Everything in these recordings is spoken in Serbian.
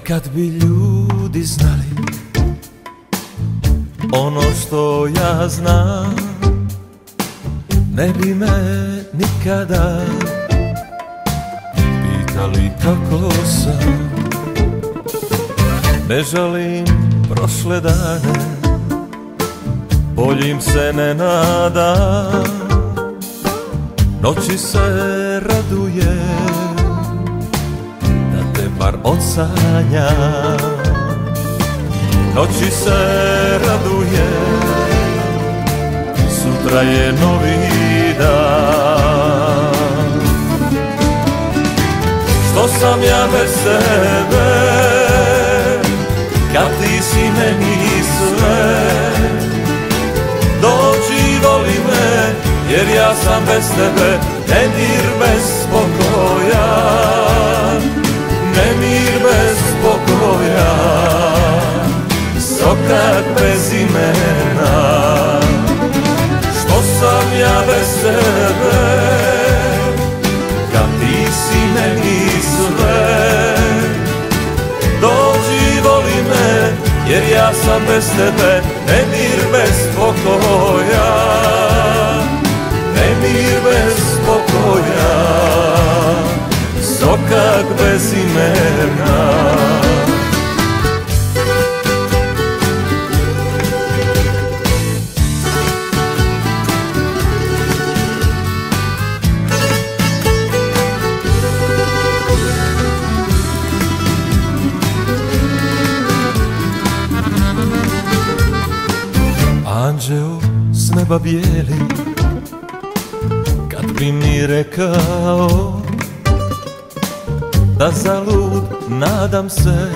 Kad bi ljudi znali ono što ja znam, ne bi me nikada pitali kako sam. Ne žalim prošle dane, boljim se ne nadam. Noći se radujem da te bar odsanjam. Noći se radujem, sutra je novi dan. Što sam ja bez tebe, kad ti si meni sve. Dođi, voli me, jer ja sam bez tebe nemir bez spokoja. Nemir bez spokoja, sokak bez imena. Što sam ja bez tebe, kad ti si meni sve. Dođi, voli me, jer ja sam bez tebe nemir bez spokoja. Nemir bez spokoja, sokak bez imena. Anđeo s neba bijeli, kad bi mi rekao da zalud nadam se,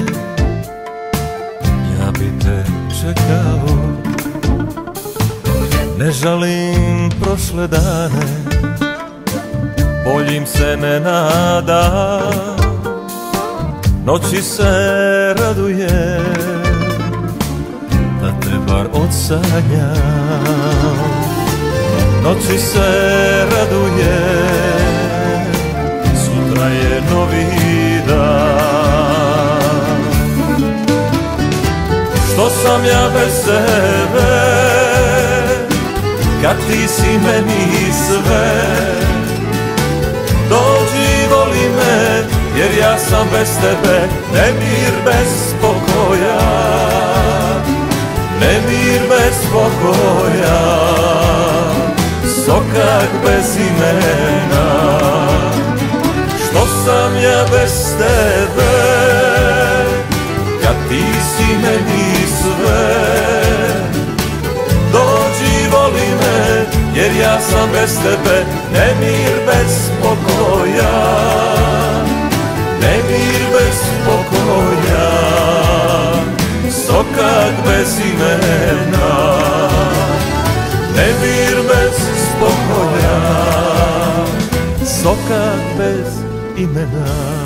ja bi te čekao. Ne žalim prošle dane, boljim se ne nadam. Noći se radujem da te bar odsanjam. Noći se radujem, sutra je novi dan. Što sam ja bez tebe, kad ti si meni sve. Dođi, voli me, jer ja sam bez tebe nemir bez spokoja. Nemir bez spokoja, sokak bez imena. Što sam ja bez tebe, kad ti si meni sve. Dođi, voli me, jer ja sam bez tebe nemir bez spokoja. Nemir bez spokoja, sokak bez imena. Nemir bez spokoja, sokak bez imena.